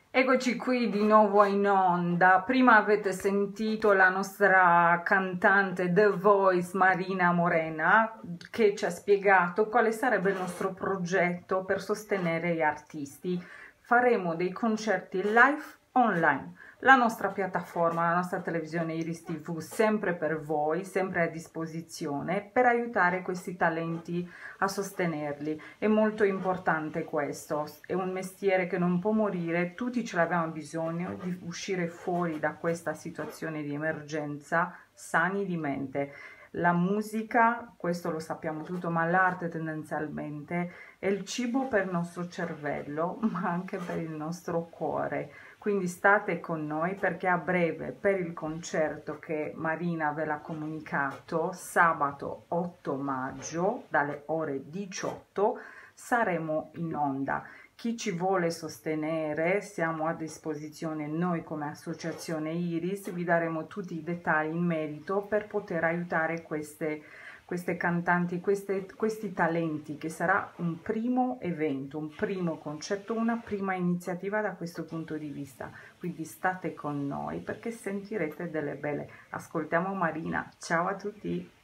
Eccoci qui di nuovo in onda. Prima avete sentito la nostra cantante The Voice Marina Morena che ci ha spiegato quale sarebbe il nostro progetto per sostenere gli artisti. Faremo dei concerti live online. La nostra piattaforma, la nostra televisione Iris TV, sempre per voi, sempre a disposizione per aiutare questi talenti a sostenerli. È molto importante questo, è un mestiere che non può morire, tutti ce l'abbiamo bisogno di uscire fuori da questa situazione di emergenza sani di mente. La musica, questo lo sappiamo tutto, ma l'arte tendenzialmente è il cibo per il nostro cervello, ma anche per il nostro cuore. Quindi state con noi perché a breve per il concerto che Marina ve l'ha comunicato, sabato 8 maggio dalle ore 18 saremo in onda. Chi ci vuole sostenere, siamo a disposizione noi come associazione Iris, vi daremo tutti i dettagli in merito per poter aiutare queste cantanti, questi talenti, che sarà un primo evento, un primo concerto, una prima iniziativa da questo punto di vista. Quindi state con noi perché sentirete delle belle. Ascoltiamo Marina. Ciao a tutti!